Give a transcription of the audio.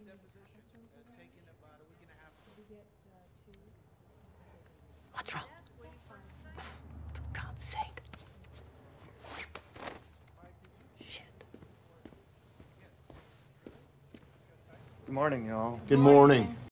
What's wrong? For God's sake. Shit. Good morning, y'all. Good morning.